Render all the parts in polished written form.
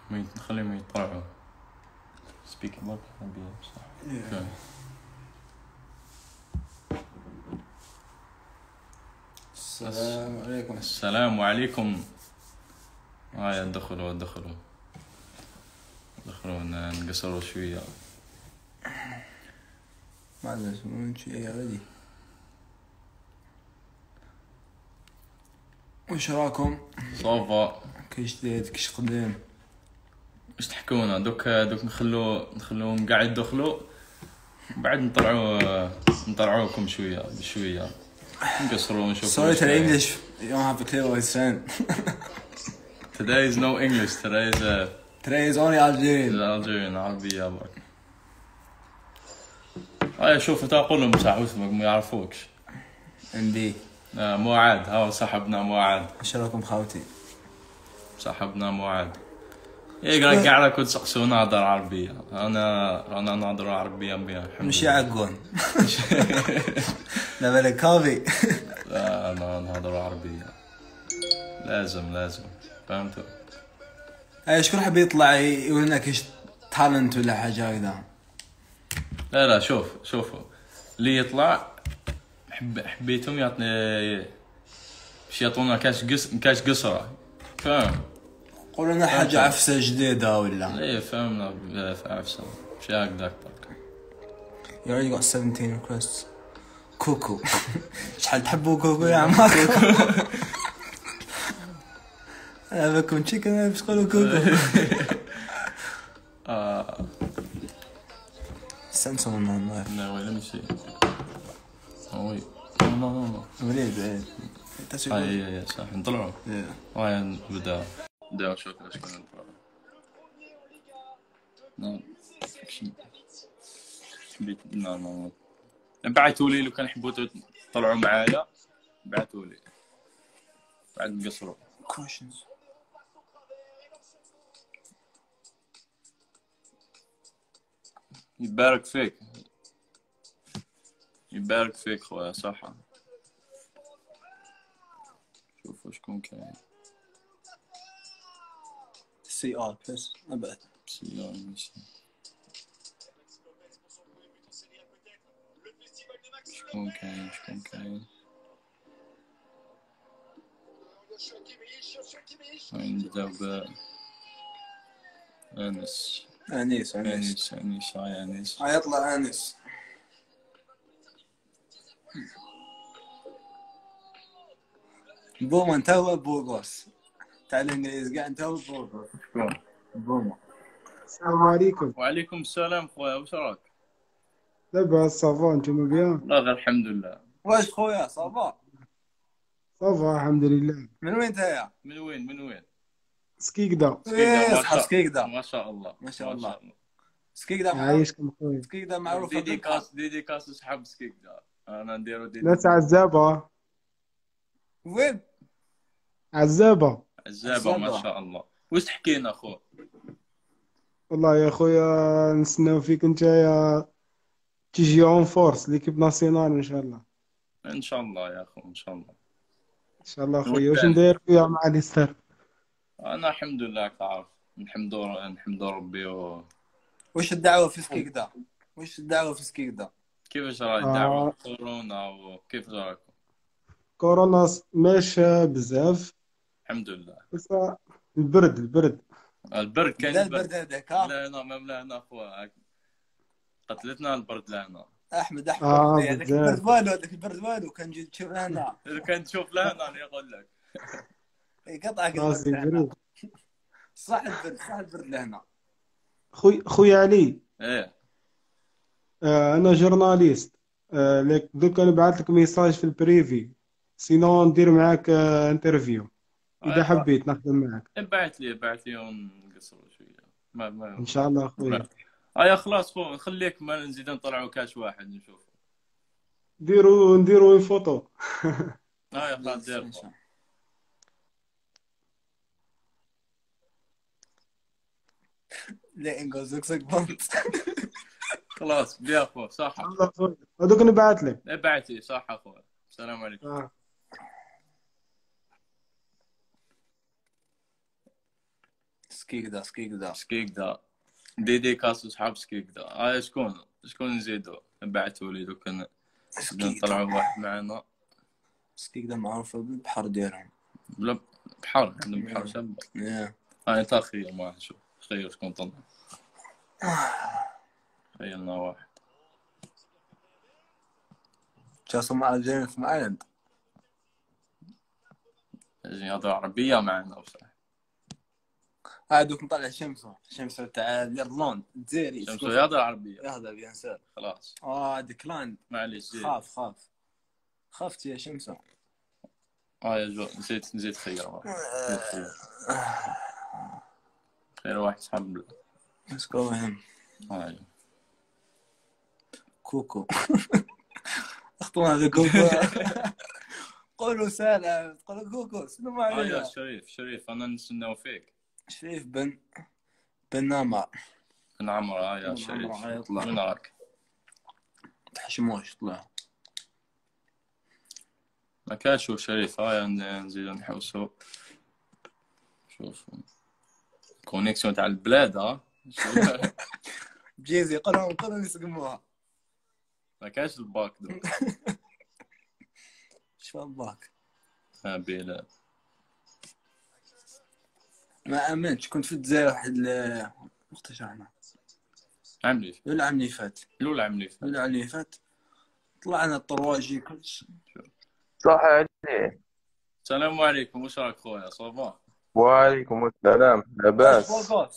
نخليهم يطلعوا سبيك الله صح. السلام عليكم. السلام عليكم. هاي دخلوا نقصروا شوية. ما ادري من شيء غادي. واش راكم؟ صافا. كيش جديد كيش قدام؟ واش تحكونا دوك نخلوهم قاعد يدخلوا بعد نطلعوكم شوية بشوية نقصروا ونشوفوا. Sorry to English, you don't have a clear voice friend. Today is no English. Today is only Algerian. عربية برك. هاي شوف تقول لهم صح اسمك ما يعرفوكش. عندي معاذ. ها صاحبنا معاذ. ايش راكم خوتي؟ صاحبنا معاذ. قاعد كنت سقسونا نهضر عربية. أنا نهضر عربية بها. مش يعقون. لا بالك كافي. لا أنا نهضر عربية. لازم فهمتوا؟ اي شكون حاب يطلع يقول لنا كيش تالنت ولا حاجة هكذا؟ لا شوفوا اللي يطلع حبيتهم يعطني باش يعطونا كاش قصرة. فاهم؟ قولوا لنا حاجة عفسة جديدة ولا؟ ايه فهمنا عفسة مش هكذاك. You already got 17 requests. كوكو. شحال تحبوا كوكو يا عمار؟ أنا بكون تشيكن باش تقولوا كوكو. Send someone on live. No, wait, let me see. Oh wait. No. وليد اي صح نطلعوا. هاي بدأ نشوف شكون نطلعوا. نعم. بعتوا لي لو كان حبوا تطلعوا معايا بعتوا لي بعد نقصروا. questions. يبارك فيك خويا صح. شوفوا شكون كاين. CR بس ابعد. CR ماشي. شكون كاين. نبداو بأنس. أنيس. هيطلع أنس. بوما انت هو بوغوس. تعال الانجليزي قاعد انت هو بوغوس. بوما. السلام عليكم. وعليكم السلام خويا واش راك؟ لاباس صافا نتوما بيان؟ لا غير الحمد لله. واش خويا صافا؟ صافا الحمد لله. من وين نتايا؟ من وين؟ سكيكدا. سكيكدا ما شاء الله. سكيكدا عايشكم خويا. سكيكدا معروفة ديديكاس لصحاب سكيكدا. انا نديرو ناس عزابة. وين؟ عزابة ما شاء الله. واش تحكينا اخو؟ والله يا خويا نستناو فيك نتايا تيجي اون فورس ليكيب ناسيونال ان شاء الله. ان شاء الله يا اخو ان شاء الله خويا. واش ندير خويا مع ليستر؟ انا الحمد لله تعرف نحمد ربي واش الدعوة في سكيكدا؟ كيفاش راهي الدعوة؟ كورونا وكيف راكم؟ كورونا ماشى بزاف الحمد لله. بس البرد كاين. البرد هذاك. لا هنا اخويا قتلتنا البرد لهنا. احمد هذاك البرد والو كان جيت تشوف لهنا. كان تشوف لهنا انا اقول لك. يقطعك صح البرد لهنا. خويا علي. ايه انا جورناليست. لك دوك نبعث لك ميساج في البريفي سينو ندير معاك انترفيو اذا حبيت نخدم معاك. ابعث لي ونقصروا شويه. ما ان شاء الله خويا. خلاص خو نخليك ما نزيد نطلعوا كاش واحد نشوفه. نديروا فوتو. خلاص دير. لا انجوزك بونت. خلاص بيا اخو صح. هذوك نبعث لك. ابعث لي صح اخويا. السلام عليكم. سكيكدا سكيك دا ديديكاس صحاب سكيك دا. شكون نزيدو بعثوا لي دوك نطلعوا واحد معنا. سكيكدا معروفة بالبحر ديالهم. بلا بحر عندهم بحر شابة. انا تا خير ما نشوف خير شكون طلع. خيرنا واحد جاسو مع جيمس في ايلاند يجي يهضر عربية معنا بصح. دوك نطلع شمس تاع اليرلاند الجزائري. شمسو يهضر عربية. يهضر بيان سور. خلاص. ديكلاند. معليش. خافت يا شمسو. يا جو نسيت خير. خير واحد صحاب بلا. مسكو مهم. كوكو. اخطونا هذا كوكو. قولوا سلام. قولوا كوكو. سلام عليكم. شريف انا نستناو فيك. شريف بن عمر. بن عمر. يا شريف وين راك؟ تحشموش طلع. ما كاش شوف شريف. نزيدو نحوسو. شوف كونيكسيون تاع البلاد. بجيزي قولوا نسقموها. ما كاش الباك دوك. شو الباك؟ بلا ما امنتش. كنت في الجزائر واحد وقت شحنا عام اللي فات طلعنا الطرواجي كلش. صح عليه. السلام عليكم. واش راك خويا؟ صافا؟ وعليكم السلام. لاباس؟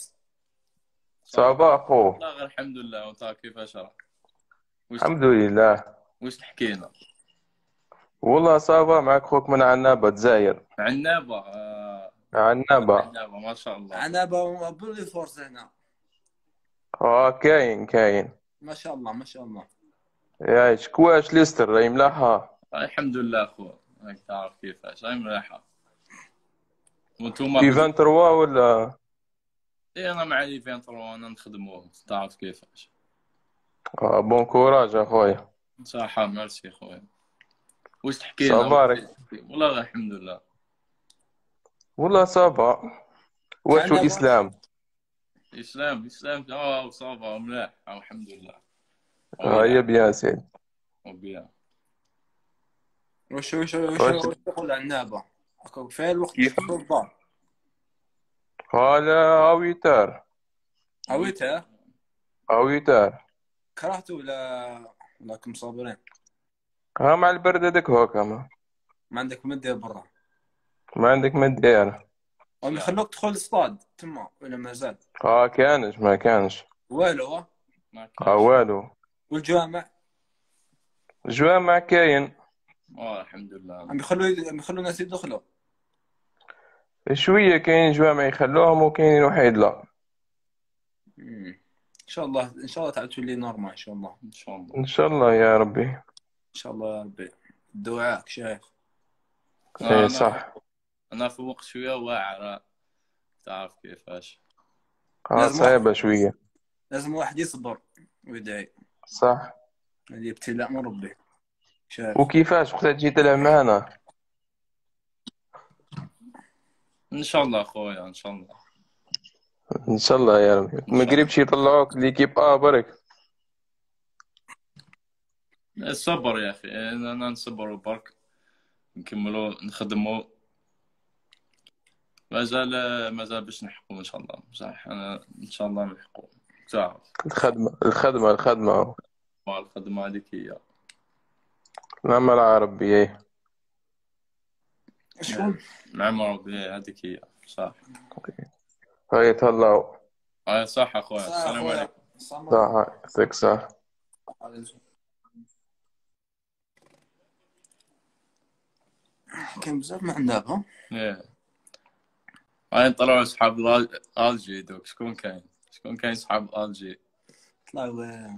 صافا خو؟ لا غير الحمد لله. وانت كيفاش راك؟ الحمد لله. واش تحكينا؟ والله صافا. معك خوك من عنابة الجزائر. عنابة. عنابة ما شاء الله. عنابة بلي فورس هنا. كاين ما شاء الله. يا شكواش ليستر راهي ملاحة؟ الحمد لله خو. راك تعرف كيفاش راهي ملاحة. وانتوما في 23 ولا؟ انا مع لي 23 انا نخدموه. تعرف كيفاش. بون كوراج اخويا. صحة. ميرسي خويا. واش تحكينا؟ صبارك. والله غير الحمد لله. والله صافا. واش الاسلام؟ اسلام صافا ملاح الحمد لله. يا بيان سيدي. وبيان. واش تقول عنابة؟ كفاية الوقت تحضر الدار. لا اويتار. كرهتو ولا كم صابرين؟ مع البرد هذاك هوكا ما عندك مدير برا. ما عندك مدير. هم يخلوك تدخل الاصطاد تما ولا مازال؟ ما كانش والو. والو. والجامع كاين. الحمد لله. عم يخلوا الناس يدخلوا شويه. كاين جوامع يخلوهم وكاين وحيد لا. ان شاء الله تعود تولي نورمال. ان شاء الله يا ربي. ان شاء الله يا ربي. دعاءك شايف. صح. انا في وقت شويه واعر. تعرف كيفاش. صعيبه شويه. لازم واحد يصبر ويدعي. صح. هذه ابتلاء من ربي. شايف. وكيفاش وقت تجي تلعب معنا؟ ان شاء الله خويا. ان شاء الله يا ربي. المغرب شي يطلعوك ليكيب برك. الصبر يا اخي. انا نصبروا برك نكملوا نخدموا. مازال باش نحقوا ان شاء الله. بصح انا ان شاء الله نحقوا. تعرف الخدمه الخدمه هذيك هي. نعم العربي. شكون؟ نعم ربي هذيك هي. صح. هاي تهلاو. صح اخويا. السلام عليكم. صح. يعطيك صح. كان بزاف ما عنابة. هاي طلعوا اصحاب الجي دوك. شكون كاين اصحاب الجي؟ طلعوا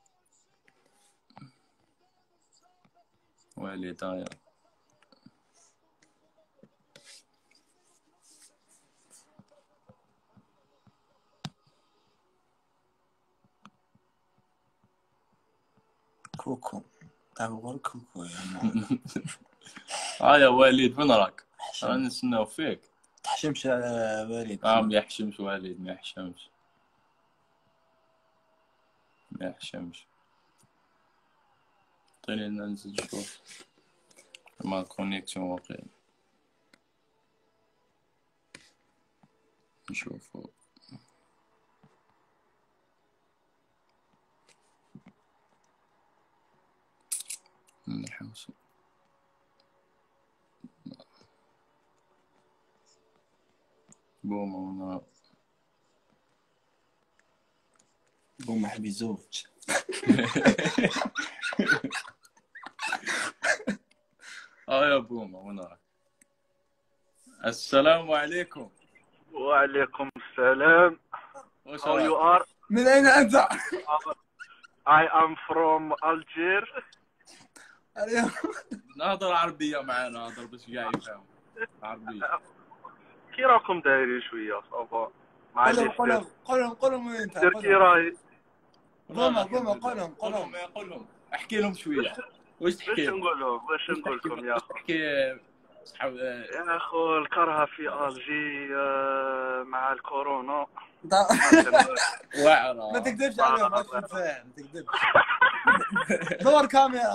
ويلي داير. كوكو. تعال كوكو يا يا وليد وين راك؟ انا نستناو فيك. تحشمش وليد. ما يحشمش وليد، ما يحشمش. عطيني ننزل نشوف ما كونيكسيون واقعي. نشوفو نحوسو. بوما بوما حبي زوج. يا بوما ونراك. السلام عليكم. وعليكم السلام. وش How you رايك؟ are? من أين أنت؟ I am from Algiers. نهضر عربية معانا، نهضر باش كاع يفهم عربية. كي راكم دايرين شويه صافا؟ قولهم وين أنت؟ تركي راهي بوما قولهم. قولهم احكي لهم شوية. واش تحكي باش لهم؟ نقول لهم باش نقول لكم يا اخو. تحكي صحاب يا اخو الكره في الجي مع الكورونا. واعرة. ما تكذبش عليهم، ما تكذب. دور كاميرا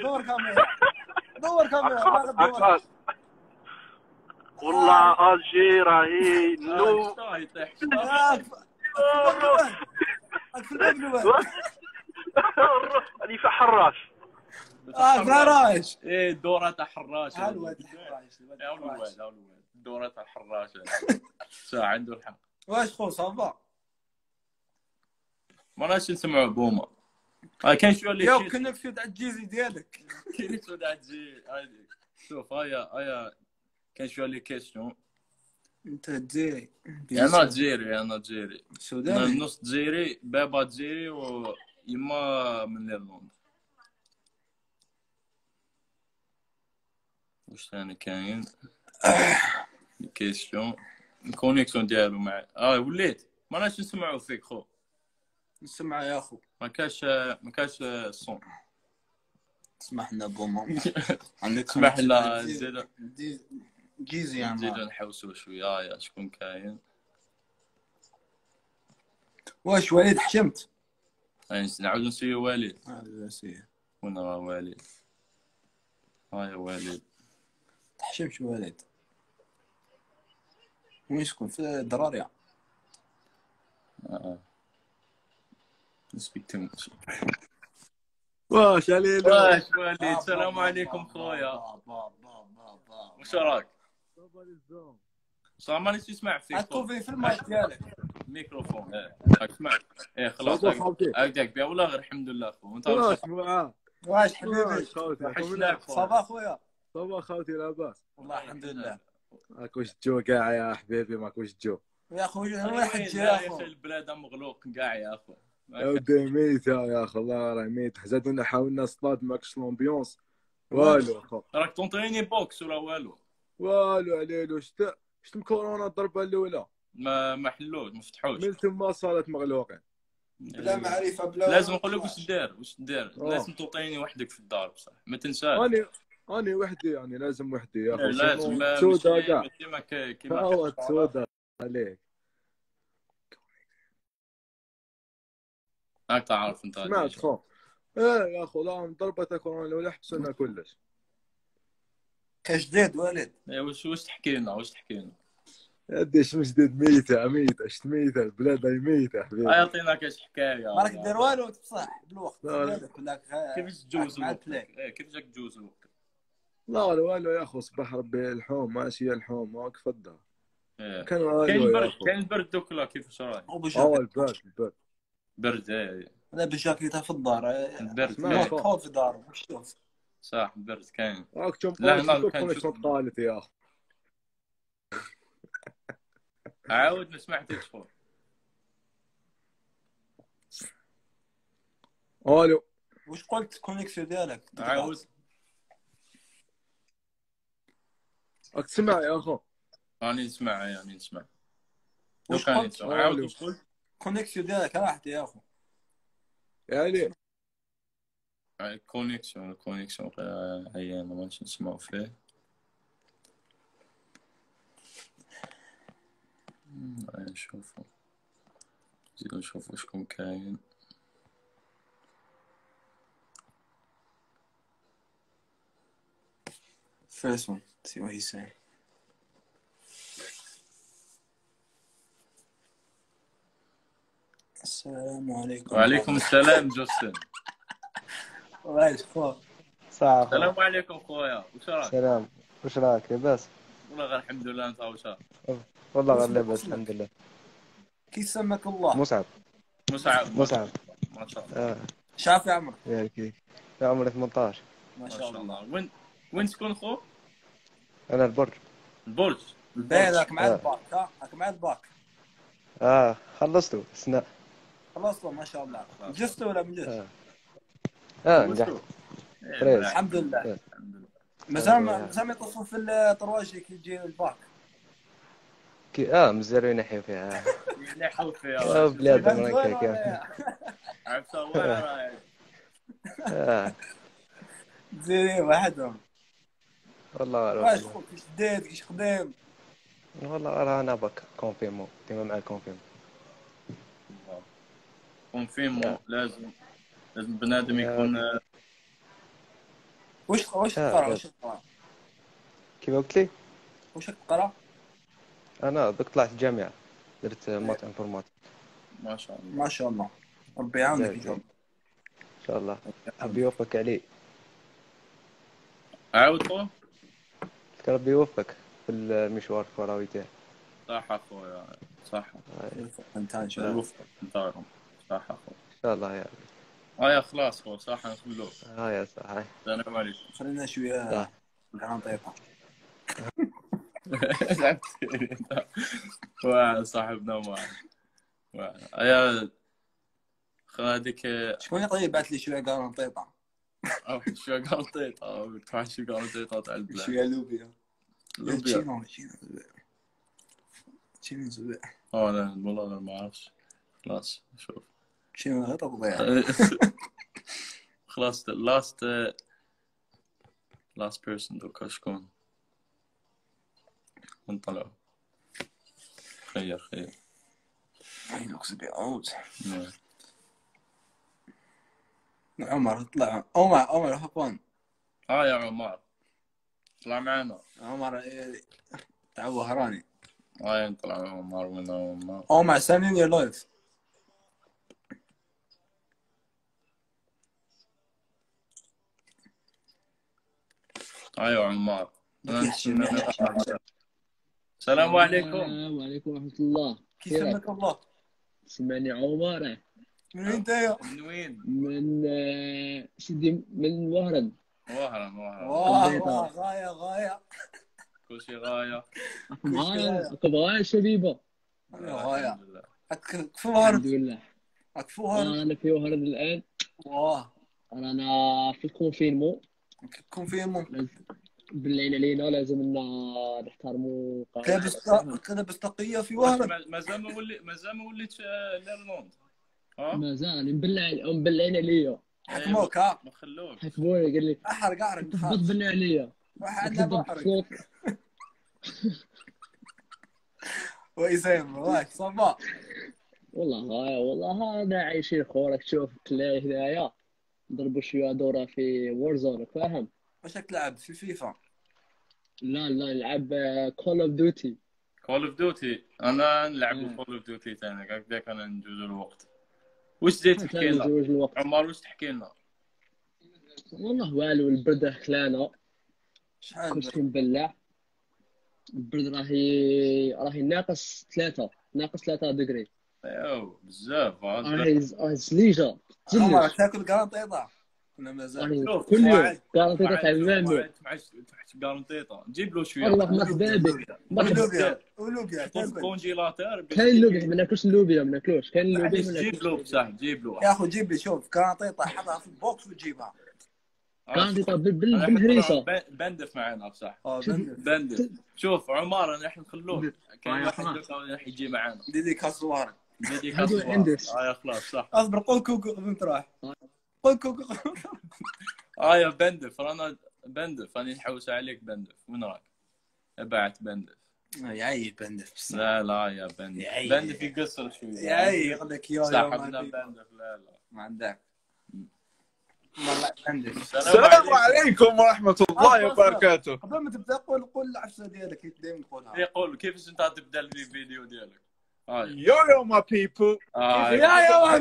ما تدور. والله الجي راهي نو. اللي في حراش. فراش. ايه دورة تاع حراش. الواد الحراش. يا الواد دورة تاع حراش. ساعة عنده الحق. واش خو صافا؟ ما راش نسمعوا بوما. كاين شويه اللي يا كنا في تاع الجيزي ديالك. كاين شويه تاع الجي. شوف هيا كاين شويه لي كيسيون. انت جزيري. انا جزيري سوداني. نص جزيري، بابا جزيري ويما من اليرلند. واش ثاني كاين؟ كيسيون الكونيكسيون ديالو مع وليت ما راش نسمعوا فيك خو. نسمع يا اخو. ما كاش الصون. اسمح لنا بوما. اسمح لنا جيزي يعني. نزيدو نحوسو شويه. يا شكون كاين؟ واش وليد حشمت؟ نعاود نسيو وليد. سي وين راه وليد؟ يا وليد تحشمش وليد. وين شكون في الدرارية؟ نسبيك تمشي. واش علينا؟ واش وليد؟ السلام عليكم خويا. واش راك؟ صافا مانيش نسمع فيك. عطوفي في المايك ديالك. الميكروفون. اسمع. خلاص هكذاك بيا والله غير الحمد لله خو. انت واش حبيبي؟ صافا خويا. صافا خوتي لاباس؟ والله الحمد لله. ماكوش تجو كاع يا حبيبي، ماكوش تجو يا خويا. وين حجي يا اخو؟ البلاد مغلوق كاع يا اخو. يا ودي ميتة يا اخو، الله راه ميت. زادونا حاولنا نصطاد ماكش لومبيونس والو اخو. راك تونطريني بوكس ولا والو؟ والو عليلو. شت الكورونا الضربه الاولى ما حلوش ما فتحوش. من ثم صارت مغلوقين بلا معرفه بلا. لازم نقول لك واش دير. لازم توطيني وحدك في الدار بصح ما تنساش. اني وحدي يعني، لازم وحدي يا اخو. لازم سودا كاع كيما سودا عليك. راك تعرف انت. سمعت خو. يا اخو لا ضربة كورونا الاولى حبسنا كلش. كاش جديد وليد؟ واش تحكي لنا يا ودي اش جديد؟ ميتة شت ميتة، البلاد هاي ميتة حبيبي. يعطينا كاش حكايه. ما راك دير والو بصح بالوقت ديالك ولا كيفاش تجوز الوقت؟ كيفاش تجوز الوقت؟ لا والو يا اخو. صباح ربي الحوم ماشي الحوم واقف الدار. كان والو. كاين البرد دوك كيفاش راهي؟ البرد برد. لا بالجاكيته في الدار. البرد ما كون في دار واش تشوف؟ صح البرد كاين. راك تشوف قالت يا اخو. عاود ما سمعتكش خو. الو واش قلت الكونيكسيون ديالك؟ عاود. راك تسمع يا اخو؟ راني نسمع. واش قلت؟ عاود واش قلت؟ الكونيكسيون ديالك راحت يا اخو. يعني الكونيكسيون هيا انا ماشي نسمعوا فيه. نشوفوا شكون كاين. First one. See what he's saying. السلام عليكم. وعليكم السلام جوستن. واش خو؟ صح السلام عليكم خويا، واش راك؟ سلام، واش راك لاباس؟ والله غير الحمد لله، انت واش راك؟ والله غير لاباس الحمد لله. كي سماك الله؟ مصعب. مصعب. ما شاء الله. شافي عمرك؟ ياك يا عمري 18. ما شاء الله. وين تكون خو؟ انا البرج. البرج. بالك مع الباك راك مع الباك. خلصتو السنة. خلصتوا ما شاء الله. نجزتوا ولا ما نجزتوا؟ نجحت. الحمد لله. مازال ما يتصلوا في الطرواجي كي يجي الباك. مازالوا ينحيو فيها. ينحيو فيها. بلاد امريكا عرفتها واعره. زين وحدهم. والله واش خوك كيش ديت كيش خدام؟ والله راه انا باك كونفيرمو ديما مع الكونفيرمو. كونفيرمو لازم بنادم يكون. واش تقرا؟ كيف قلت لي؟ واش تقرا؟ انا دوك طلعت الجامعة درت مات انفورماتيك. ما شاء الله ما شاء الله، ربي يعاونك ان ان شاء الله. ربي يوفقك عليه. عاود خو. ربي يوفقك في المشوار الكروي تاعك. صح اخويا صح. انت ان شاء الله يوفقك انتارهم. صح اخويا ان شاء الله يا ربي. يا خلاص خو صح نخلوه. يا صح. السلام عليكم. خلينا شويه غنطيطه. صاحبنا يا هذيك شكون يقدر يبعث لي شويه غنطيطه؟ شويه غنطيطه تروح شي غنطيطه تاع البلاد. شويه لوبيا. تشينو زبيع. لا والله ما عرفتش. خلاص شوف تشينو غير تضيع. خلاص last person دوكا شكون نطلعوا. خير He looks a bit old. عمر طلع. عمر هبون. يا عمر طلع معنا. عمر تاع وهراني. نطلع عمر من عمر. sending your life. يا عمر. السلام عليكم. وعليكم ورحمة الله. كيف سماك الله؟ سمعني عمر. من وين نتايا؟ من وين؟ من سيدي من وهران. غاية كل شيء غاية. غاية شبيبة. غاية. الحمد لله. أنا في وهران الآن. أنا في الكونفينمون. بالليل علينا لازم نحترموا لابس طاقية في وهران. مازال ما وليتش ليرلاند. مازال مبلعين عليا. حكموك ما خلوك. حكموني قال لي احرق تهبط بنا عليا. وإسام واش صبا. والله هذا عايشين خورك تشوف تلاقي هنايا نضربوا شويه دوره في وورزون فاهم. واش تلعب في فيفا؟ لا نلعب كول اوف ديوتي. انا نلعب كول اوف ديوتي ثاني هكذاك انا نجوز الوقت. واش جيت تحكي لنا عمر؟ واش تحكي لنا؟ والله والو البرد خلانا شحال كلشي مبلع. البرد راهي ناقص 3 دغري. ايوا بزاف. راهي زليجه. عمر تاكل كارانطيطه ولا مازال؟ كل يوم كارانطيطه تاع المامو. تحت كارانطيطه نجيب له شويه. والله مرحبا بك. ولوبيا في كونجيلاتور. كاين اللوبيا ما ناكلوش اللوبيا ما ناكلوش. كاين اللوبيا ما جيب له بصح جيب له يا اخو. جيب لي شوف كارانطيطه حطها في البوكس وتجيبها. كارانطيطه بالهريسه. بندف معنا بصح. بندف. شوف عمر راح نخلوه كاين واحد راح يجي معنا. ديديكاس وهران. يا خلاص صح. اصبر قول كوكو قبل ما تروح. قول كوكو. يا بندف راني نحوس عليك بندف. وين راك؟ ابعت بندف. يعيب بندف بصح. لا يا بندف يعيب. بندف يقصر شويه يعيب يقولك يا صاحبنا بندف. لا ما عندك والله بندف. السلام عليكم ورحمة الله وبركاته. قبل ما تبدا قول العفسه ديالك دائما تقولها. يقول كيفاش انت تبدا الفيديو ديالك. يو ما بيبل. يا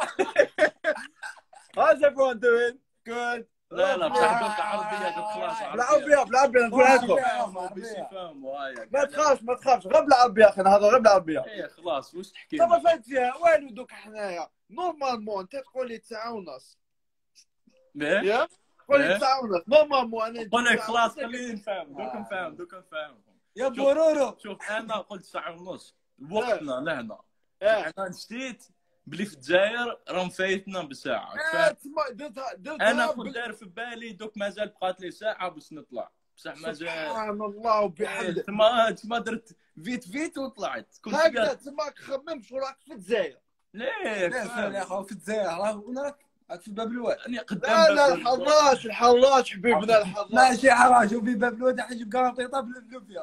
How's everyone doing? Good. لا بصح دوك عربيه دوك خلاص بالعربية نقول لكم. باش يفهموا هايا ما تخافش غير بالعربية اخي نهضر غير بالعربية. ايه خلاص واش تحكي طب فهمت فيها والو دوك حنايا نورمالمون انت تقول لي 9:30 يا تقول لي 9:30 نورمالمون انا نقول لك خلاص خليني نفهم دوك نفهم يا بورورو. شوف انا قلت 1:30 وقتنا لهنا إيه. انا نسيت بلي في الجزائر راهم فايتنا بساعه درت انا كنت داير في بالي دوك مازال بقات لي ساعه باش نطلع بصح مازال سبحان الله وبحمده تما درت فيت وطلعت كنت هكذا تماك خمم شو راك في الجزائر. ليه يا اخو في الجزائر راك في باب الواد. انا قدام لا الحراش حبيبنا الحراش ماشي حراج وفي باب الواد حيجيب كارطيطه باللوبيا.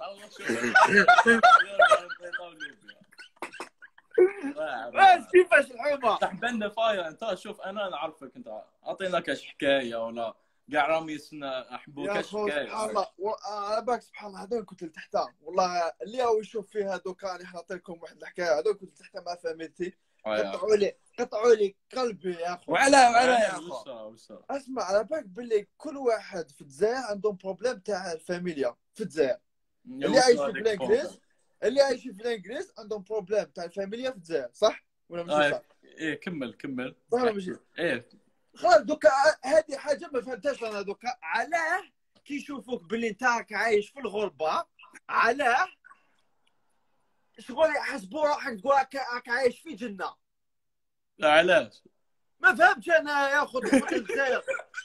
بس كيفاش الحومه صح بنا فاير انت شوف انا نعرفك انت اعطينا كاش حكايه ولا كاع راهم يسنا احبوا يا كاش اخو حكايه سبحان الله على بالك سبحان الله هذول كنت لتحتها والله اللي هو يشوف فيها دوكا انا حنعطي لكم واحد الحكايه هذول كنت لتحتها مع فاميلتي قطعوا لي قلبي يا اخو. وعلى يا اخو اسمع على بالك باللي كل واحد في الجزائر عندهم بروبليم تاع الفاميليا في الجزائر. اللي عايش في الانجليز عندهم بروبليم تاع الفاميليا في الجزائر صح ولا ماشي صح؟ ايه كمل صح ولا ماشي؟ ايه خلاص دوكا هذه حاجه ما فهمتهاش انا دوكا علاه كي يشوفوك باللي انت عايش في الغربه علاه شغل يحسبوا روحك تقول راك عايش في جنه. علاش؟ ما فهمتش انا يا اخو تحبط الجزائر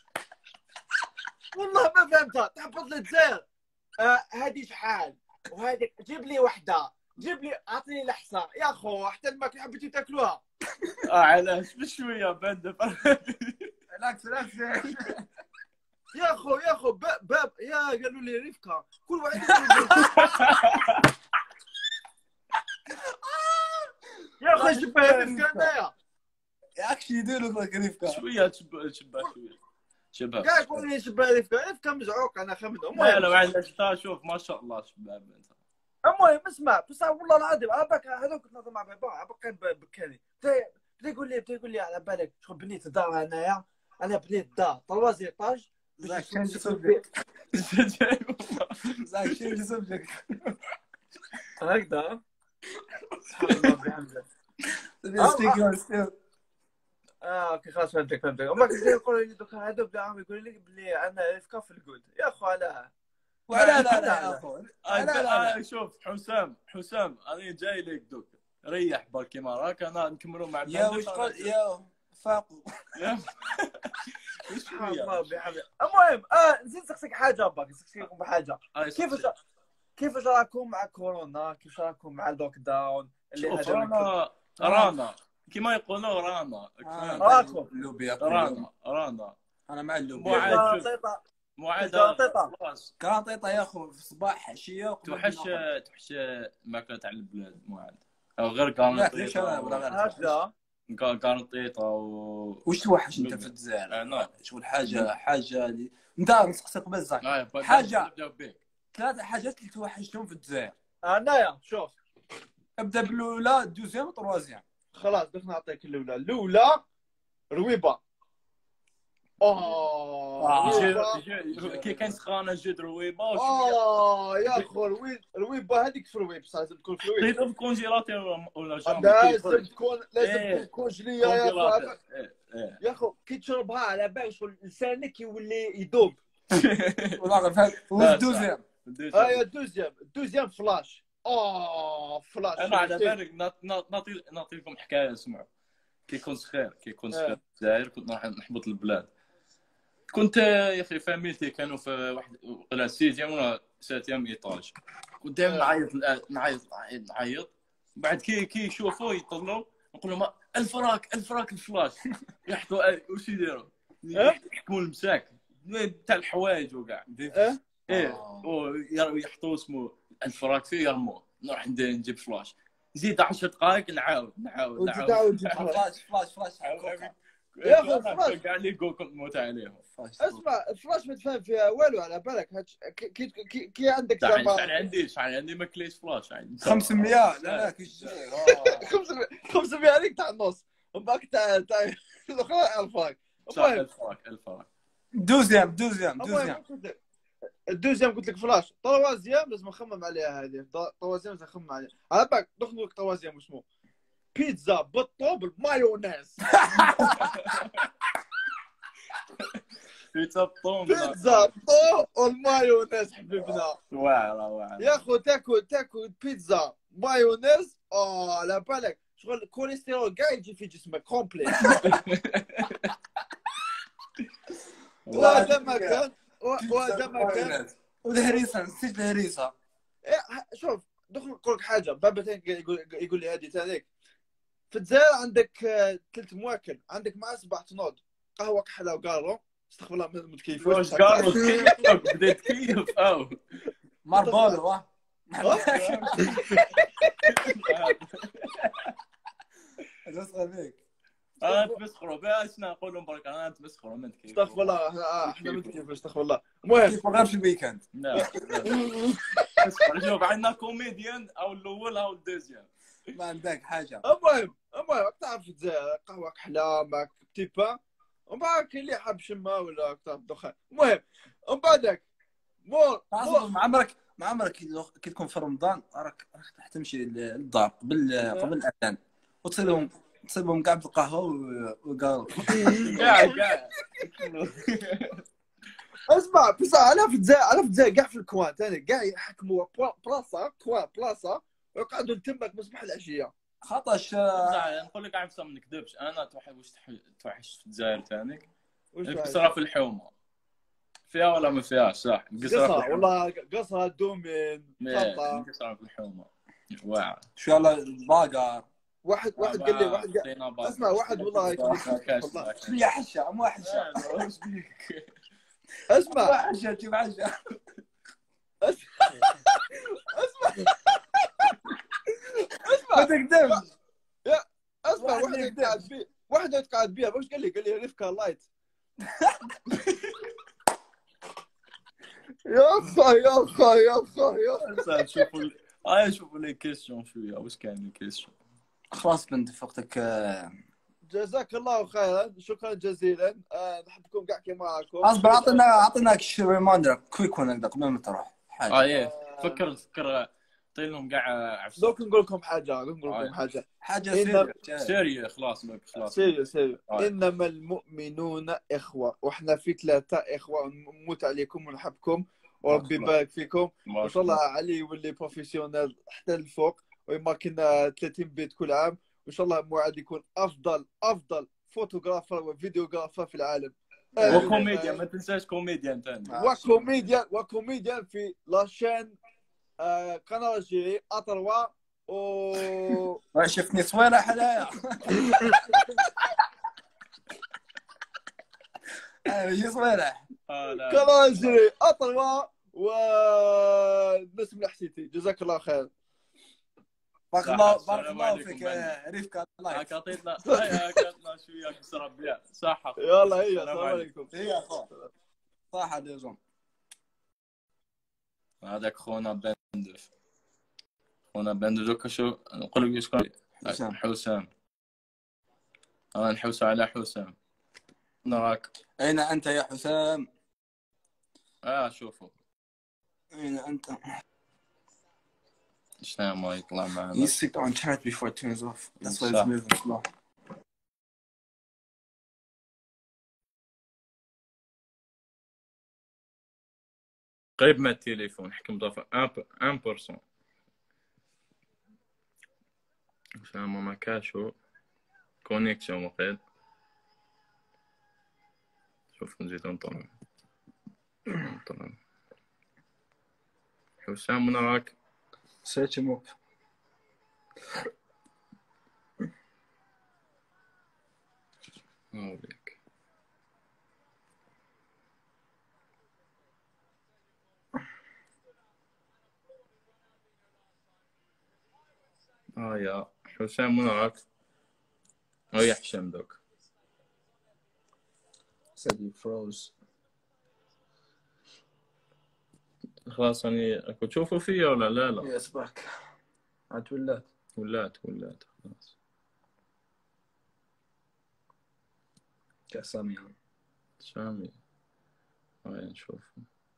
والله ما فهمتها تحبط الجزائر. هذه شحال وهذيك جيب لي وحده جيب لي اعطيني لحسه يا اخو حتى الماكله حبيتي تاكلوها. علاش بشويه بندف بالعكس يا اخو باب يا قالوا لي رفقه كل واحد يا اخو شبه رفقه انايا ياك يديروا لك رفقه شويه شبه كاع يقول لي شبه رفقه مزعوق انا خمنهم. لا علاش شوف ما شاء الله شباب انت. المهم اسمع بس والله العظيم عباك هذوك كنت نهضر مع بابا عباك كان بكاني بدا يقول لي على بالك شغل بنيت الدار انايا انا بنيت دار 3 ايطاج زاك شنو جسمك هكذا سبحان الله بحمده. اوكي خلاص فهمتك هما كانوا يقولوا لي دوك هذوك كاع يقولوا لي بلي عندنا رفقه في الكود يا اخو لا يا اخو لا شوف حسام انا جاي لك دوك ريح بركي ما راك انا نكملوا مع يا واش قلت يا فاقو سبحان الله بحمده. المهم نسيت نسقسيك حاجه باك نسقسيكم بحاجه كيفاش راكم مع كورونا كيفاش راكم مع اللوك داون اللي هذا رانا كيما يقولوا رانا راكم رانا انا مع اللوبيا معاد كراطيطه يا اخو في الصباح عشيه توحش الماكله تاع البلاد معاد او غير كارنطيطه كارنطيطه وش توحش انت في الجزائر؟ شغل حاجه اللي انت نسقسيك بزاف حاجه 3 حاجات اللي توحشتهم في الجزائر. انايا شوف ابدا بالاولى دوزيام تروازيام. خلاص دوك نعطيك الاولى رويبه. كي كان سخانه جد رويبه يا اخو رويبه هذيك في رويب لازم تكون في رويب لازم تكون جيلاتي ولا جامي لازم تكون كونجليه يا اخو يا اخو كي تشربها على بالك شغل لسانك يولي يذوب والله فهمت. والدوزيام الدوزيام فلاش فلاش. انا على بالك نعطي لكم حكايه اسمعوا. كي كنت صغير في الجزائر كنت راح نحبط البلاد. كنت يا اخي فاميلتي كانوا في واحد ولا 6 ولا 7 ايطاج. كنت دائما نعيط بعد كي يشوفوا يطلعوا نقول لهم 1000 راك الفلاش يحطوا واش يديروا يحكموا المساك تاع الحوايج وكاع ايه ويحطوا اسمه الفراك فيه يرموه، نروح نجيب فلاش، نزيد 10 دقائق نعاود وتعاود تجيب فلاش يا اخي الفلاش كاع اللي يقول كنت موت عليهم. اسمع الفلاش ما تفهم فيها والو على بالك. كي عندك شحال عندي ما كليش فلاش عندي 500. لا كيش 500 هذيك تاع النص وباك تاع الاخرى الفاك. الفراك دوزيام الدوزيام قلت لك فلاش. طوازيام لازم نخمم عليها. هذه طوازيام لازم نخمم عليها على بالك. دخل لك طوازيام واسمه بيتزا بالطو بالمايونيز. بيتزا بالطو والمايونيز حبيبنا. واعره يا اخو تاكل بيتزا مايونيز على بالك شغل الكوليسترول كاع يجي في جسمك كومبليت. وهذا ما كان والهريسه نسيت الهريسه. شوف دخل نقول لك حاجه. بابا يقول لي هذه ثانيك في الجزائر عندك 3 مواكل. عندك مع 7 تنوض قهوه كحله وقارو. استغفر الله من متكيف واش قارو بديت كيف او ماربولو اصغر بيك. تمسخروا باش نقولوا برك انا تمسخروا من كيف. استغفر الله احنا من كيف استغفر الله. المهم غير في الويكاند. شوف عندنا كوميديان او الاول او الدوزيام. ما عندك حاجه. المهم تعرف الجزائر قهوه كحله معك بتي بان ومع اللي حاب شمه ولا اكثر دخان. المهم ومن بعدك مع عمرك كي تكون في رمضان راك تمشي للدار قبل الاذان وتصيبهم كاع بالقهوه وقالوا كاع اسمع بصح على في الجزائر كاع في الكوان ثاني كاع يحكموا بلاصه ويقعدوا تمك مصباح العشيه. خاطرش نقول لك عفسه ما نكذبش انا توحش في الجزائر ثاني. القصره في الحومه فيها ولا ما فيهاش صح؟ قصره والله قصره دومين خطه قصره في الحومه واعر. شو الله الباقر واحد قال لي اسمع واحد والله يا حشه مو حشه اسمع حشه تجيب حشه اسمع ما تقدمش. اسمع واحد قاعد بيها واش قال لي ريفكا لايت. يا اخي شوفوا لي كيسيون شويه واش كاين لي كيسيون. خلاص بنت فوقتك. جزاك الله خيرا شكرا جزيلا. نحبكم كاع كي معاكم. اصبر اعطيناك شي ريمايندر كويك هكذا قبل ما تروح حاجه. فكر عطي لهم كاع عفسه. دوك نقول لكم حاجه سيريا خلاص سيريا انما المؤمنون اخوه واحنا في 3 اخوه نموت عليكم ونحبكم وربي يبارك فيكم وان شاء الله علي يولي بروفيسيونيل حتى الفوق ويماكن 30 بيت كل عام وان شاء الله موعد يكون افضل فوتوغرافر وفيديوغرافر في العالم. وكوميديان ما تنساش كوميديان ثاني وكوميديان في لاشين قناه الجيري اطروا شفتني صويره حلايا. هي صويره قناه الجيري اطروا ونسم الحسيتي. جزاك الله خير. بارك الله فيك ريفكا لايك. عطيتنا شويه كسر بها صح. يلا هي السلام عليكم. هي صح ديجون. هذاك خونا دوكا شو نقول لك شكون حسام. انا نحوس على حسام نراك. اين انت يا حسام؟ شوفوا اين انت؟ شنو ما يطلع معنا. You sit on chat before it turns off. That's why it's moving slow. قريب من التليفون حكم ضافة 1%. سامو ما كاشو كونيكسيون مقيد. شوف نزيد نطلع حسام نراك. Search him up. هاوليك. يا حسام وين راك؟ يا حشام دوك سيدي فروز. خلاص راني راكو تشوفوا فيا ولا لا؟ يسبك عاد ولات خلاص. كاسامي سامي نشوف.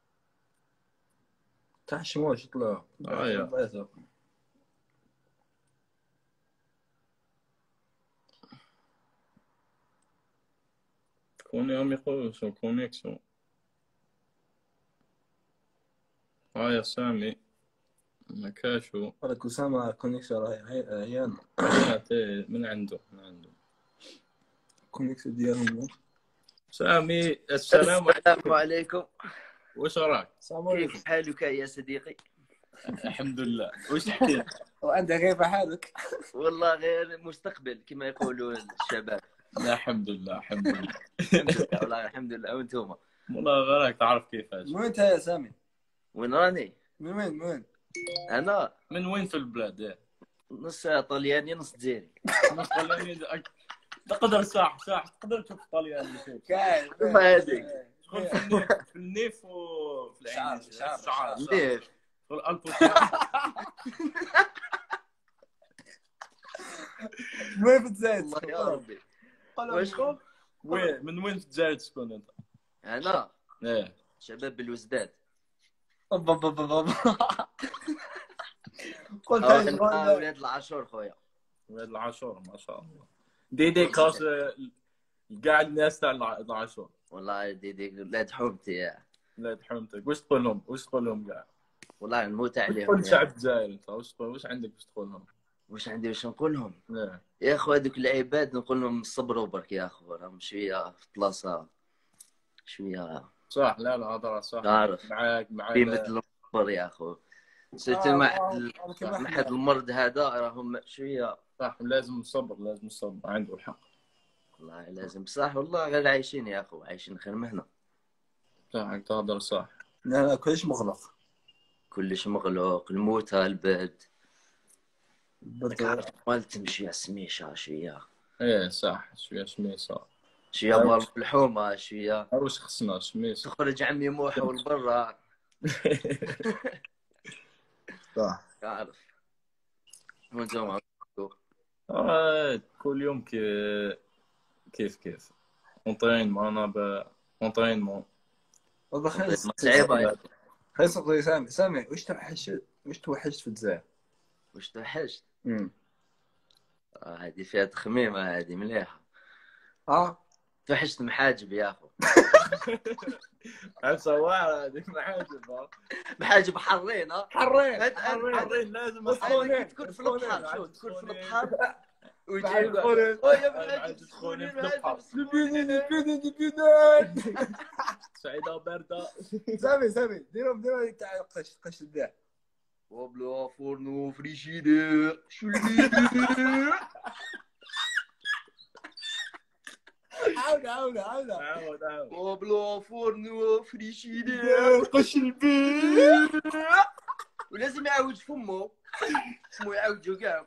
تاع شموش طلعوا. يا كوني هم يقولوا شو كونيكسيون. يا سامي ما كاشو راك اسامه كونيكسيون عيان من عنده كونيكسيون ديالهم. سامي السلام عليكم. واش راك؟ كيف حالك يا صديقي؟ الحمد لله. واش تحكي؟ وعندك كيف حالك؟ والله غير مستقبل كما يقولوا الشباب. لا الحمد لله والله الحمد لله. وانتم؟ والله غيرك تعرف كيفاش. من وين انت يا سامي؟ وين راني؟ من وين؟ انا من وين في البلاد؟ نص طلياني نص جزائري. نص طلياني تقدر صح تقدر تشوف طلياني فيك. كيف هذيك؟ شغل في النيف وفي العين. الشعر النيف في الألبو. وين في الجزائر؟ والله يا ربي. واش خو؟ من وين في الجزائر تسكن انت؟ انا ايه شباب بالوزداد. قلت ولاد العاشور خويا. ولاد العاشور ما شاء الله. ديدي كاس كاع الناس تاع العاشور. والله ديدي ولاد حومتي. ولاد حومتك. واش تقول لهم كاع؟ والله نموت عليهم. كل شعب الجزائر انت واش عندك باش تقول لهم؟ واش عندي باش نقول لهم؟ لا يا اخو هذوك العباد نقول لهم صبروا برك يا اخو. راهم شويه في بلاصه شويه صح. لا هذا صح. عارف معاك قيمة الصبر يا اخو. سيرتو مع حد المرض هذا راهم شويه صح. لازم صبر عنده الحق. والله لازم صح. والله غير عايشين يا اخو عايشين خير مهنا. صح تهضر صح. لا كلش مغلق. الموتى البرد مال تمشي سميشه شويه. ايه صح شويه سميشه شويه مال الحومه شويه. واش خصنا سميشه تخرج عمي موحى لبرا. صح عارف. وانتم كل يوم كيف اونطرينمون والله خير صعيبه. خير سامي واش توحشت في الجزائر؟ واش توحشت؟ هذه فيها تخميمه هذه مليحه. توحشت محاجب يا اخو. صوار هذيك محاجب حرين. حرين لازم تكون في البحر. شو تكون في البحر ويجي يقول يا محاجب تسخونين سعيده وبارده. سامي ديرهم تاع قش الداع. وبلا فورنو فريشيدير شو اللي عاود وبلا فورنو فريشيدير قش البيت. ولازم يعوج فمو يعوجو كاع.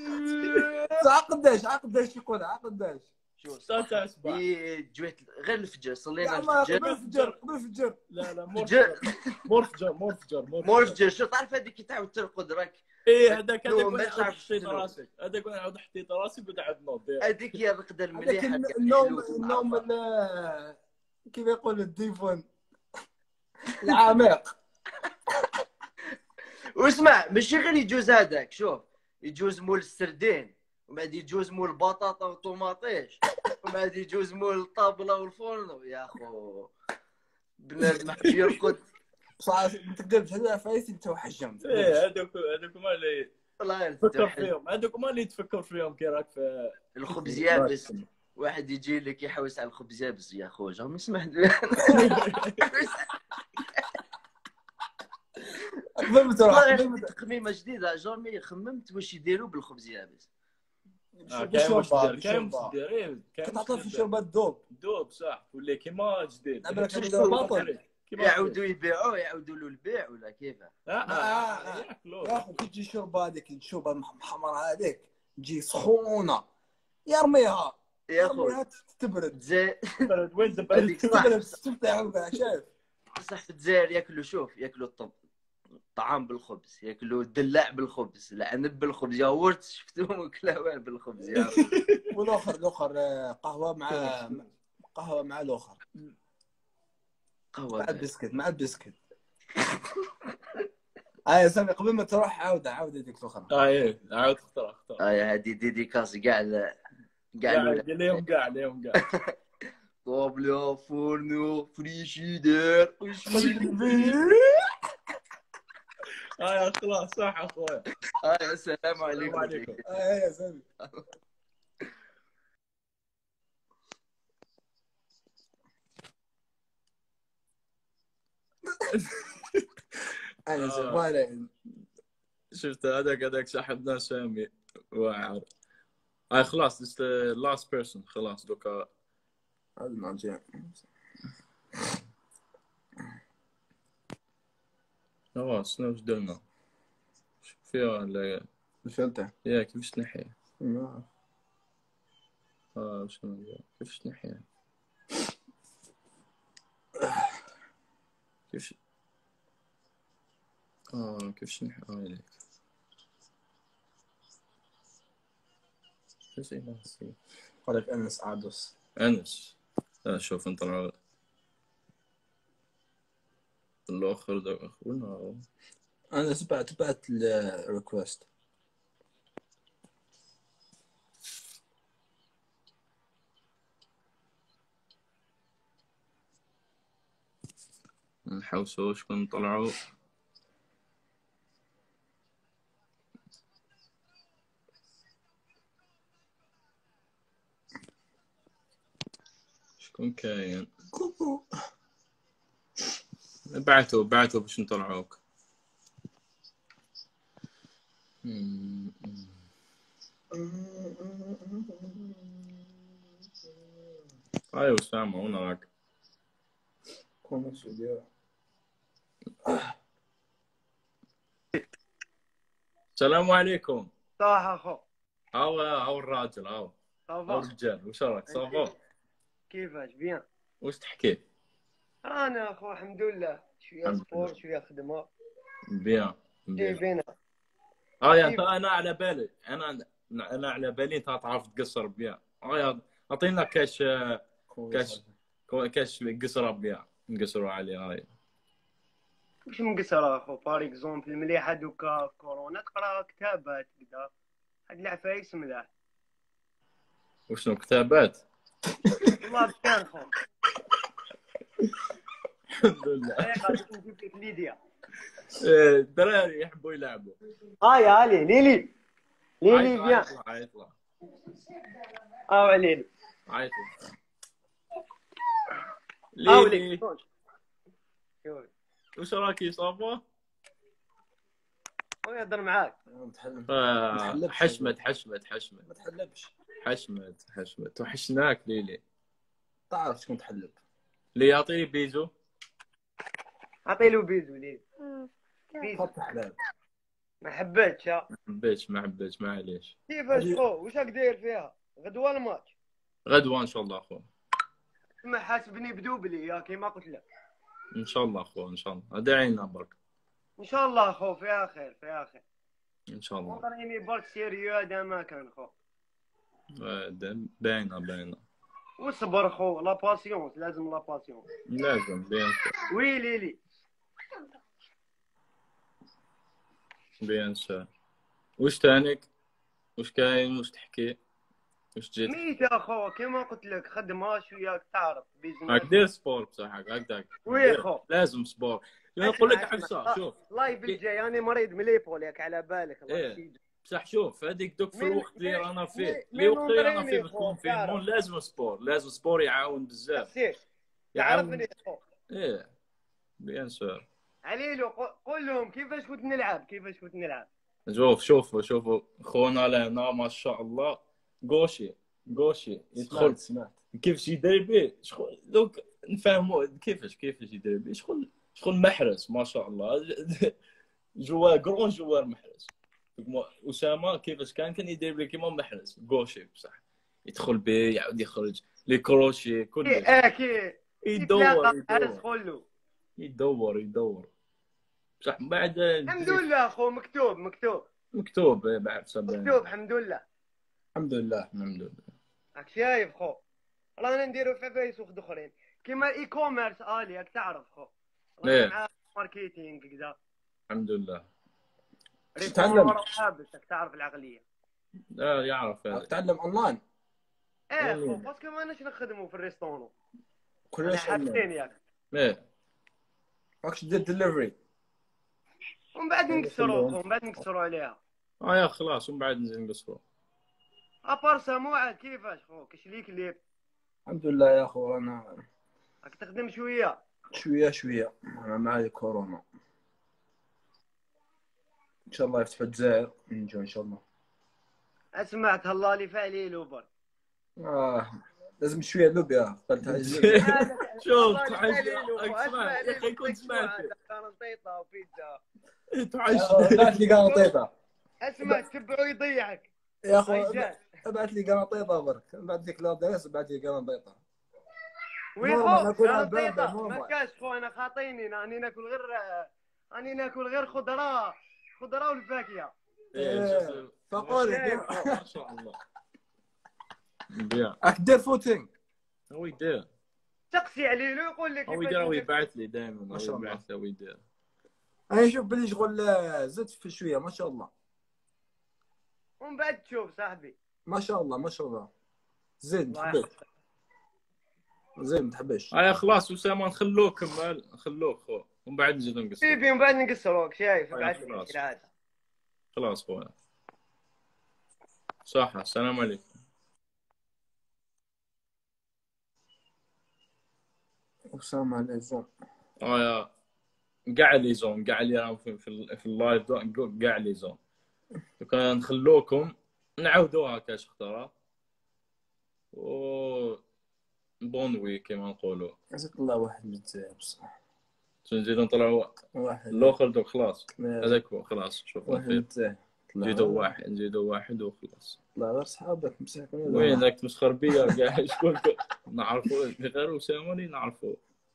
عقداش يقول عقداش. شو تاع الصباح جويت غير الفجر صلينا قبل الفجر. لا مور فجر. شو تعرف هذيك كي تعاود ترقد راك. ايه هذاك وانا حطيت راسك. وانا عاود حطيت راسي وقعد نوض. هذيك هي الرقده المليحه. النوم كيف يقول الديفون العميق. واسمع ماشي غير يجوز هذاك. شوف يجوز مول السردين ومن بعد يجوز مول البطاطا والطوماطيش ومن بعد يجوز مول الطابله والفرن يا اخو. بنادم يرقد صح. تقدر هذا فايس انت وحجم. هذوك ما اللي والله تفكر فيهم. هذوك ما اللي تفكر فيهم كي راك في الخبز يابس. واحد يجي لك يحوس على الخبز يابس يا اخو جام يسمح لي. تقميمه جديده جامي خممت واش يديروا بالخبز يابس. كاين كتعطيه في شوربه دوب صح ولا كيما جديد. يعودوا يبيعوه يعودوا له البيع ولا كيفاه؟ ياكلوه يا اخو كي تجي شرب هذيك الشوربه المحمره هذيك تجي سخونه يرميها يا اخو تبرد برد وين هذيك صح تبرد تفتح شايف صح. في الجزائر ياكلوا شوف ياكلوا طعام بالخبز، ياكلوا الدلاع بالخبز، العنب بالخبز، ياغورت شفتوهم ياكلوه بالخبز يا اخي. والاخر قهوه مع الاخر قهوه مع البسكت هاي سامي قبل ما تروح عاود ديك الاخرى. ايه عاود اختار هذه ديديكاس كاع اليوم كاع طابلة فورنو فريشيدر خلاص صح اخويا. السلام عليكم. يا سامي انا زبالة شفت هذاك سحبنا سامي واعر. خلاص this the last person خلاص دوكا هذا المرجع. خلاص شنو درنا فيها ولا الفلتة يا كيفاش تنحيها؟ ما شنو كيفاش تنحيها؟ كيفاش كيفاش نحيها عليك كيفاش نحيها؟ قالك انس عادوس شوف نطلع الاخر ده اخونا. انا تبعت الريكوست نحوسوا شكون نطلعوا. شكون كاين؟ بعثوا باش نطلعوك. ايوه سامع هنا راك كون سوديا. السلام عليكم. صح اخو. هاو الراجل هاو الرجال واش راك صافا؟ كيفاش بيان؟ واش تحكي؟ انا اخو الحمد لله شويه سبور شويه خدمه بيان جايبينها. انا على بالي انا على بالي انت تعرف تقصر بيان. اعطينا كاش قصره بيان نقصروا عليه. هاي واش مقصر اخو بار اكزومبل مليحه دوكا كورونا تقرا كتابات كذا هاد العفايس ملاح. وشنو كتابات؟ والله كان خو الحمد لله. غادي نجيب لك ليديا. الدراري يحبوا يلعبوا. علي ليلي بيان. عيطلا علي عيطلا ليلي. وش راكي صافا؟ ويهضر معاك. حشمت ما تحلبش. حشمت وحشناك ليلي. تعرف شكون تحلب؟ لي يعطيني بيزو. عطيلو بيزو ليلي. حط حلال. ما حبيتش ما حبيتش معليش. كيفاش خو واش راك داير فيها؟ غدوه الماتش. غدوه ان شاء الله اخو. ما حاسبني بدوبلي يا كيما قلت لك. ان شاء الله اخو ان شاء الله ادعينا برك. ان شاء الله خو فيها خير ان شاء الله. نطريني برك سيريو هذا ما كان خو. باينه وصبر خو لا باسيونس لازم لازم بيان وي ليلي بيان سا. واش تانيك واش كاين واش تحكي واش جيت ميت اخو كيما قلت لك خدمه شويه تعرف بيزنس. راك دير سبور بصح هكذاك. وي خو لازم سبور. نقول لك حاجه شوف لايف الجاي انا مريض من ليبول ياك على بالك. بصح شوف هذيك دوك في الوقت اللي رانا فيه بتكون فيه مون لازم سبور يعاون بزاف. يعرفني بيان سور. عليلو قول لهم كيفاش كنت نلعب شوف خونا لهنا ما شاء الله غوشي يدخل كيفاش يدير به دوك نفهموا كيفاش يدير به شغل محرز ما شاء الله. جوار كرون جوار محرز. اسامه كيفاش كان يدير به كيما محرز غوشي بصح يدخل به يعاود يخرج لي كروشي كل كي يدور بصح من بعد الحمد لله اخو مكتوب بعد سبعين مكتوب الحمد لله راك شايف خو رانا نديرو في فيسبوك اخرين كيما الاي كوميرس الي راك تعرف خو رانا مع ماركتينغ كذا الحمد لله. تتعلم حابس راك تعرف العقليه. لا يعرف تتعلم اونلاين. خو باسكو ماناش نخدمو في الريستورون كلش حابسين ياك. راكش دير ديليفري ومن بعد نقصروا عليها. يا خلاص ومن بعد نزيد نقصروا. ابار سموعه كيفاش خو كاش ليك ليب؟ الحمد لله يا خو انا راك تخدم شويه انا معايا كورونا ان شاء الله يفتحوا الجزائر نجو ان شاء الله. سمعت الله لي فعلي لوبر. لازم شويه لوبيا شوف تعال اسمع يا اخي كنت سمعت قرنطيطه وبيتزا ابعث لي قرنطيطه. اسمع تبعو يضيعك يا اخو ابعث لي قرنطيطه برك ابعث لك الادريس ابعث لي قرنطيطه. وين قرنطيطه ما كاش خو انا خاطيني راني ناكل غير خضره والفاكهه. فقول ما شاء الله راك دير فوتينغ. هو يدير تقسي عليه لو يقول لك هو يدير ويبعث لي دائما ما شاء الله يبعث له يدير. انا نشوف بلي شغل زدت في شويه ما شاء الله. ومن بعد تشوف صاحبي ما شاء الله زين ما تحبش. خلاص اسامه نخلوك خو ومن بعد نزيد نقصر. ومن بعد نقصروك شايف بعد العاده. خلاص خويا صح. السلام عليكم. اسامه لي زون يا كاع لي زون كاع اللي راهم في اللايف كاع لي زون كان نخلوكم نعاودوها كاش خطره و بون وي كيما نقولوا. زيد الله واحد من الجزائر بصح نزيدو نطلعوا واحد الاخر دوك خلاص هذاك خلاص شوف واحد نزيدو واحد وخلاص. لا غير صحابك مساكين وين راك تمسخر بيا كاع شكون نعرفوا غير اسامه اللي نعرفوا.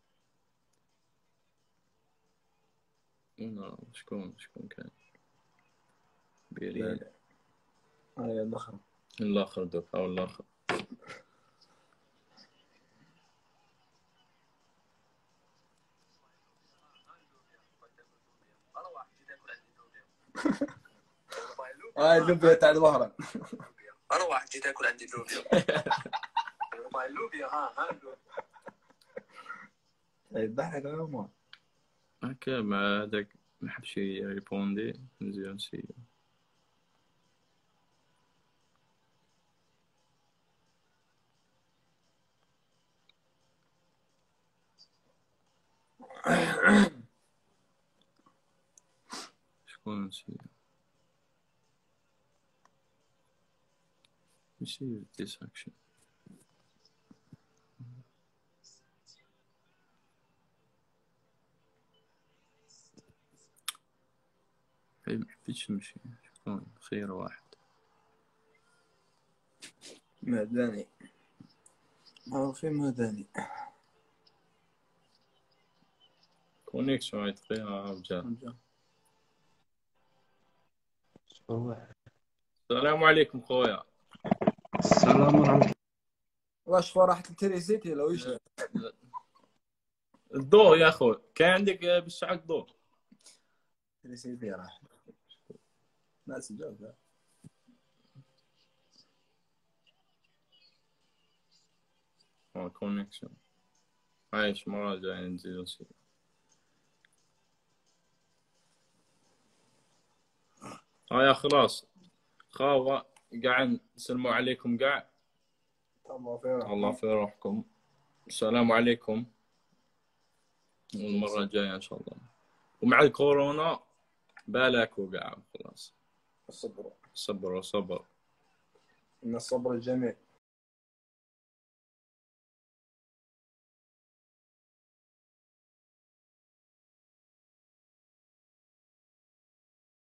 شكون كان بيرين الاخر دوك او الاخر. اللوبيا تاع ظهرك. اروح جيت اكل عندي اللوبيا يضحك ما هكا مع هذاك ما حبش يريبوندي مزيان سي. شكون نسي this action. حبيتش نمشي شكون خير واحد مدني في مدني كونيكشن يتقيها رجال. السلام عليكم خويا. السلام ورحمة الله. واش راحت التريزيتي لو ايش الضوء يا اخوي كان عندك بالساعة الضوء تريزيتي راح ناس جاوب كونيكشن عايش مرة جاي نزيد نسير. يا خلاص خاوة قاعد نسلموا عليكم قاع. الله في روحكم. السلام عليكم المرة الجاية إن شاء الله. ومع الكورونا بالك وقاع خلاص. صبر إن الصبر الجميل.